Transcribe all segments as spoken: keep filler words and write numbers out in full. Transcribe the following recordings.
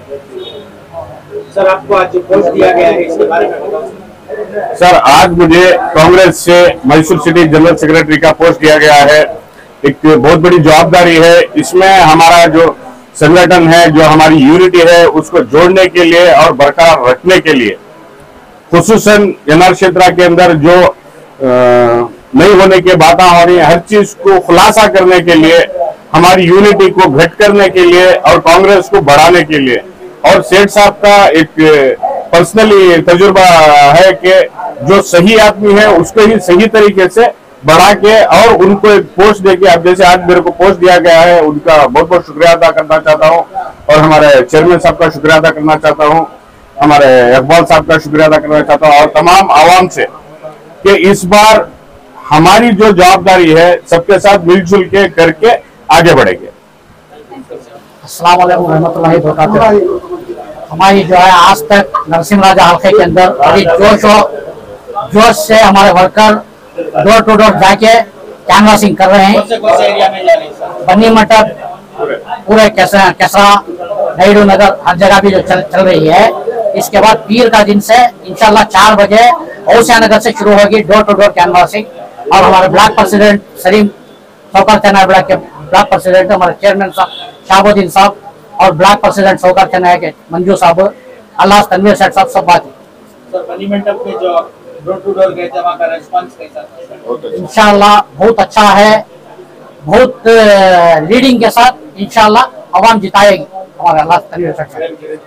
Sir आपको आज जो पोस्ट दिया गया है इसके बारे में बताओ। सर आज मुझे कांग्रेस से मैसूर सिटी जनरल सेक्रेटरी का पोस्ट दिया गया है। एक बहुत बड़ी जवाबदारी है। इसमें हमारा जो संगठन है, जो हमारी यूनिटी है, उसको जोड़ने के लिए और बरकरार रखने के लिए, खुसूसन एनआर क्षेत्र के अंदर जो नहीं होने की बातें हो रही है, हर चीज को खुलासा करने के लिए, हमारी यूनिटी को घट करने के लिए और कांग्रेस को बढ़ाने के लिए। और सेठ साहब का एक पर्सनली तजुर्बा है कि जो सही आदमी है उसको ही सही तरीके से बढ़ा के और उनको एक पोस्ट देके, अब जैसे आज मेरे को पोस्ट दिया गया है, उनका बहुत बहुत शुक्रिया अदा करना चाहता हूँ। और हमारे चेयरमैन साहब का शुक्रिया अदा करना चाहता हूँ, हमारे इकबाल साहब का शुक्रिया अदा करना चाहता हूँ और तमाम आवाम से कि इस बार हमारी जो जवाबदारी है सबके साथ मिलजुल के करके आगे बढ़ेंगे। अस्सलाम वालेकुम रहमतुल्लाहि व बरकातहू। हमारी जो है आज तक नरसिंह राजा हल्के के अंदर बड़ी जोश और जोश से हमारे वर्कर डोर टू डोर जाके कैनवासिंग कर रहे हैं। बन्नी मटक, पूरे कैसा कैसा नायडू नगर, हर जगह भी जो चल, चल रही है। इसके बाद पीर का दिन से इंशाल्लाह चार बजे औसिया नगर से शुरू होगी डोर टू डोर कैनवासिंग। और हमारे ब्लॉक प्रेसिडेंट सलीम सौकर चना ब्लॉक के ब्लॉक प्रेसिडेंट, हमारे चेयरमैन साहब शाहबुद्दीन साहब और ब्लॉक प्रेसिडेंट सौकर चना के मंजू साहब, अल्लाह तनवीर सेठ साहब सब बात। सर बनी मंडप में जो डोर टू डोर गए थे वहाँ का रिस्पांस कैसा था? इंशाल्लाह बहुत अच्छा है, बहुत लीडिंग के साथ इंशाल्लाह आवाम जिताएगी हमारे अल्लाह तनवीर सेठ साहब।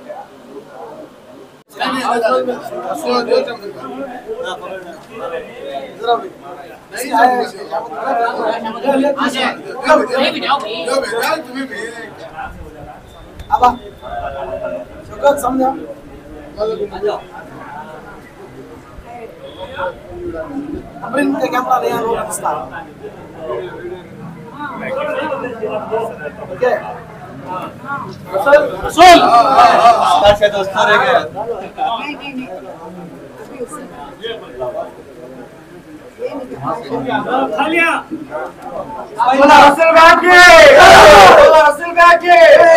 समझा अमरीन के कैमरा ले आना इसका ओके रसूल रसूल अच्छा दोस्तों रह गए नहीं नहीं नहीं खा लिया रसूल बाकी रसूल बाकी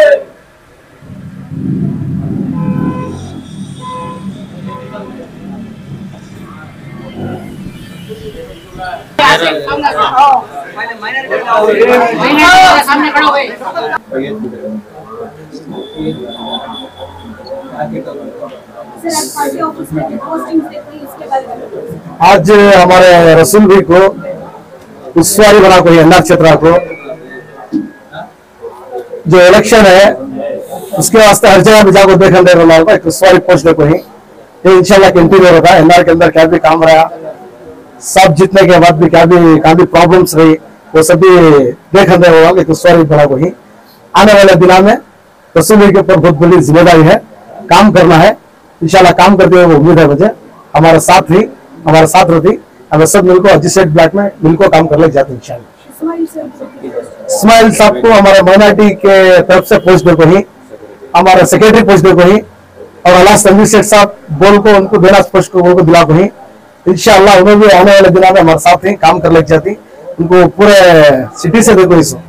सामने खड़ा हुए। आज हमारे रसूल भाई को विश्वारी बना को एनआर क्षेत्र को जो इलेक्शन है उसके वास्ते हर जगह भी जाकर देखने दे रहा होगा विश्वारी पोस्ट को ही ये इंशाल्लाह कंटिन्यू होगा। एनआर के अंदर क्या भी काम रहा, सब जीतने के बाद भी क्या भी क्या भी प्रॉब्लम्स रही, वो सभी देखने दे रहा होगा विश्वारी बना को ही। आने वाले दिनों में रसूल भाई के ऊपर बहुत बड़ी जिम्मेदारी है, काम करना है। इंशाल्लाह काम करते हुए उम्मीद है मुझे हमारे साथ ही हमारे साथ रहती, हमें सब मिलकर एडजस्टेड ब्लॉक में मिलकर काम कर ले जाते इंशाल्लाह। इस्माइल साहब को हमारे माइनॉरिटी के तरफ से पोस्ट देखो ही, हमारे सेक्रेटरी पोस्ट देखो ही और अल्लाह तनवीर सेठ साहब बोल को उनको देना पोस्ट को उनको दिला को ही। इंशाल्लाह उन्हें भी आने वाले दिनों में हमारे साथ ही काम कर ले जाती, उनको पूरे सिटी से देखो इस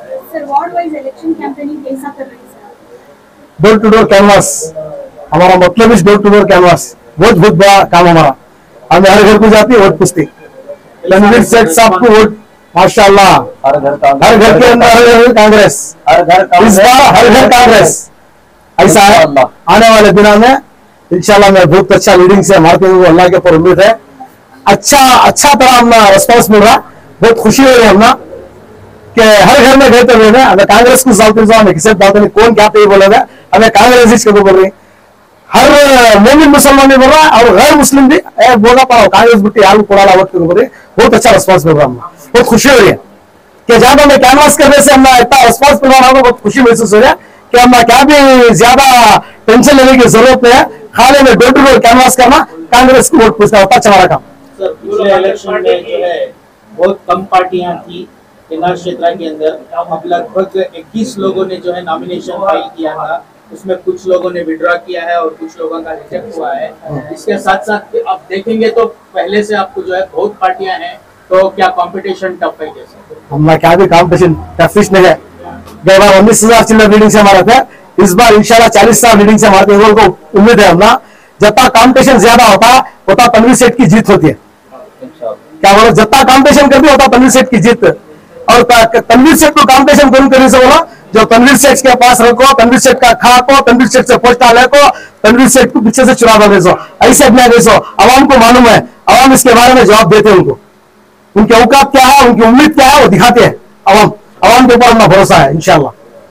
डोर टू डोर कैनवास हमारा मतलब इस डोर टू डोर कैनवास बहुत बहुत बड़ा काम हमारा। हमें हर घर को जाती है वोट पूछती, तनवीर सेठ साहब को वोट माशाल्लाह हर घर हर घर के अंदर कांग्रेस, हर घर इस बार हर घर कांग्रेस ऐसा है। आने वाले दिनों में इंशाल्लाह मैं बहुत अच्छा लीडिंग से मारते हुए अल्लाह के ऊपर उम्मीद है। अच्छा अच्छा तरह अपना रिस्पॉन्स मिल रहा, बहुत खुशी हो रही है हमना कि हर घर में गए तो लोग हमें कांग्रेस को हमें किसी बात नहीं कौन क्या तो बोलेगा, हमें कांग्रेस के बोल रही, हर मोमिन मुसलमान भी बोल रहा है और गैर मुस्लिम भी बोला पाओ कांग्रेस बुट्टी यार पुरा वक्त को बोल रही। बहुत अच्छा रिस्पॉन्स मिल रहा है, बहुत खुशी हो रही है कि जहां हमें कैनवास करने से हमें इतना रिस्पॉन्स मिल रहा है, बहुत खुशी महसूस हो रहा है कि हमें क्या भी ज्यादा टेंशन लेने की जरूरत नहीं है, खाली में डोर टू डोर कैनवास करना, कांग्रेस को वोट पूछना होता चला रखा। सर पिछले इलेक्शन में जो है बहुत कम पार्टियां थी एनआर क्षेत्र के अंदर, अब लगभग इक्कीस लोगों ने जो है नॉमिनेशन फाइल किया था, उसमें कुछ लोगों ने विड्रॉ किया है और कुछ लोगों का रिजेक्ट हुआ है। इसके साथ साथ आप देखेंगे तो पहले से आपको जो है बहुत पार्टियां हैं, तो क्या कंपटीशन टफ है? कैसे हमारा क्या भी कंपटीशन टफिश नहीं है। गए बार उन्नीस हजार चिल्लर रीडिंग से हमारा था, इस बार इंशाल्लाह चालीस साल लीडिंग से हमारे को उम्मीद है हमला जितना कॉम्पिटिशन ज्यादा होता उतना तनवीर सेठ की जीत होती है। क्या बोलो, जितना कॉम्पिटिशन करती होता तनवीर सेठ की जीत। और तनवीर सेठ को कॉम्पिटिशन करूँ करने से बोला जो तनवीर सेठ के पास रखो, तनवीर सेठ का खाको, तनवीर सेठ से पोस्ट डाले को, तनवीर सेठ को पीछे से चुरा दो देसो, ऐसे अपना देसो। अवाम को मालूम है, अवाम इसके बारे में जवाब देते हैं उनको, उनके औकात क्या है, उनकी उम्मीद क्या है वो दिखाते हैं। अवाम अवाम के ऊपर अपना भरोसा है इंशाल्लाह।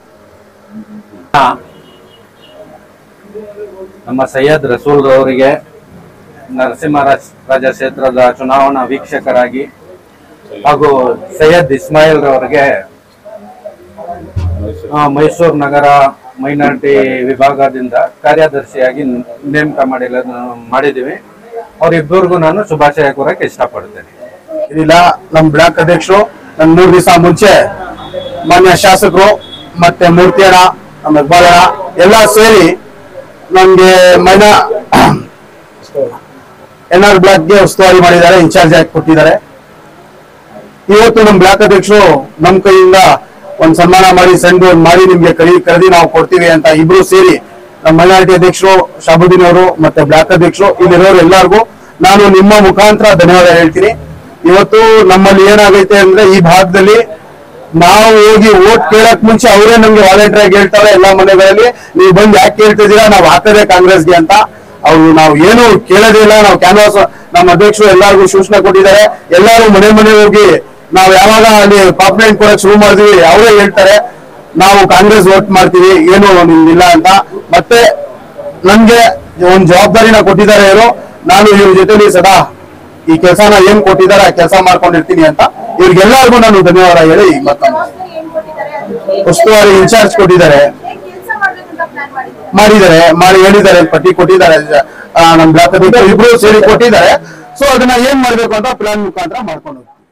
ನಮ್ಮ ಸೈಯದ್ ರಸೂಲ್ ಅವರಿಗೆ ನರಸಿಂಹರಾಜ ಕ್ಷೇತ್ರದ ಚುನಾವಣಾ ವೀಕ್ಷಕರಾಗಿ ಹಾಗೂ ಸೈಯದ್ ಇಸ್ಮಾಯಿಲ್ ಅವರಿಗೆ ಮೈಸೂರು ನಗರ ಮೈನಾರಿಟಿ ವಿಭಾಗದಿಂದ ಕಾರ್ಯದರ್ಶಿಯಾಗಿ ನೇಮಕ ಮಾಡಿ ಮಾಡಿದ್ದೀವಿ। ಅವರಿಬ್ಬರಿಗೂ ನಾನು ಶುಭಾಶಯ ಕೋರಕ್ಕೆ ಇಷ್ಟಪಡ್ತೇನೆ। ಇಲ್ಲ ನಮ್ಮ ಬ್ಲಾಕ್ ಅಧ್ಯಕ್ಷರು ನನ್ನ ಮೂರು ದಿವಸ ಮುಂಚೆ ಮಾನ್ಯ ಶಾಸಕರು ಮತ್ತೆ ಮೂರ್ತಿಯಣ್ಣ ನಮ್ಮ ಹೆಬ್ಬಾಳಣ್ಣ ಎಲ್ಲ ಸೇರಿ ನಮ್ಗೆ ಮೈನಾ ಎನ್ ಆರ್ ಬ್ಲಾಕ್ಗೆ ಉಸ್ತುವಾರಿ ಮಾಡಿದ್ದಾರೆ, ಇನ್ಚಾರ್ಜ್ ಆಗಿ ಕೊಟ್ಟಿದ್ದಾರೆ। ಇವತ್ತು ನಮ್ಮ ಬ್ಲಾಕ್ ಅಧ್ಯಕ್ಷರು ನಮ್ಮ ಕೈಯಿಂದ ಒಂದ್ ಸನ್ಮಾನ ಮಾಡಿ ಸಣ್ಣ ಒಂದು ಮಾಡಿ ನಿಮ್ಗೆ ಕರಿ ಕರೆದಿ ನಾವು ಕೊಡ್ತೀವಿ ಅಂತ ಇಬ್ರು ಸೇರಿ ನಮ್ಮ ಮೈನಾರಿಟಿ ಅಧ್ಯಕ್ಷರು ಶಾಬುದ್ದೀನ್ ಅವರು ಮತ್ತೆ ಬ್ಲಾಕ್ ಅಧ್ಯಕ್ಷರು ಇಲ್ಲಿರೋರು ಎಲ್ಲರಿಗೂ ನಾನು ನಿಮ್ಮ ಮುಖಾಂತರ ಧನ್ಯವಾದ ಹೇಳ್ತೀನಿ। ಇವತ್ತು ನಮ್ಮಲ್ಲಿ ಏನಾಗೈತೆ ಅಂದ್ರೆ ಈ ಭಾಗದಲ್ಲಿ ನಾವು ಹೋಗಿ ವೋಟ್ ಕೇಳಕ್ ಮುಂಚೆ ಅವರೇ ನಮ್ಗೆ ವಾಲಂಟಿಯರ್ ಆಗಿ ಹೇಳ್ತಾರೆ ಎಲ್ಲಾ ಮನೆಗಳಲ್ಲಿ, ನೀವು ಬಂದು ಯಾಕೆ ಕೇಳ್ತಿದ್ದೀರಾ, ನಾವು ಹಾಕದೆ ಕಾಂಗ್ರೆಸ್ಗೆ ಅಂತ। ಅವ್ರು ನಾವು ಏನು ಕೇಳೋದೇ ಇಲ್ಲ, ನಾವು ಕ್ಯಾನ್ವಾಸ್ ನಮ್ಮ ಅಧ್ಯಕ್ಷರು ಎಲ್ಲರಿಗೂ ಸೂಚನೆ ಕೊಟ್ಟಿದ್ದಾರೆ, ಎಲ್ಲರೂ ಮನೆ ಮನೆ ಹೋಗಿ ನಾವು ಯಾವಾಗ ಅಲ್ಲಿ ಪಾಪ್ಯುಲೇಟ್ ಕೊಡಕ್ ಶುರು ಮಾಡಿದ್ವಿ ಅವರೇ ಹೇಳ್ತಾರೆ ನಾವು ಕಾಂಗ್ರೆಸ್ ವೋಟ್ ಮಾಡ್ತೀವಿ, ಏನು ನಿಮ್ಗಿಲ್ಲ ಅಂತ। ಮತ್ತೆ ನನ್ಗೆ ಒಂದ್ ಜವಾಬ್ದಾರಿನ ಕೊಟ್ಟಿದ್ದಾರೆ ಇವರು, ನಾನು ಇವ್ರ ಜೊತೆಲಿ ಸದಾ ಈ ಕೆಲಸನ ಏನ್ ಕೊಟ್ಟಿದ್ದಾರೆ ಆ ಕೆಲಸ ಮಾಡ್ಕೊಂಡಿರ್ತೀನಿ ಅಂತ ಇವ್ರಿಗೆಲ್ಲರಿಗೂ ನಾನು ಧನ್ಯವಾದ ಹೇಳಿ ಮತ್ತೊಮ್ಮೆ ಉಸ್ತುವಾರಿ ಇನ್ಚಾರ್ಜ್ ಕೊಟ್ಟಿದ್ದಾರೆ, ಮಾಡಿದ್ದಾರೆ ಮಾಡಿ ಹೇಳಿದ್ದಾರೆ, ಪಟ್ಟಿ ಕೊಟ್ಟಿದ್ದಾರೆ, ನಮ್ ಬ್ಲಾಕ್ ಇಬ್ರು ಸೇರಿ ಕೊಟ್ಟಿದ್ದಾರೆ। ಸೊ ಅದನ್ನ ಏನ್ ಮಾಡ್ಬೇಕು ಅಂತ ಪ್ಲಾನ್ ಮುಖಾಂತರ ಮಾಡ್ಕೊಂಡು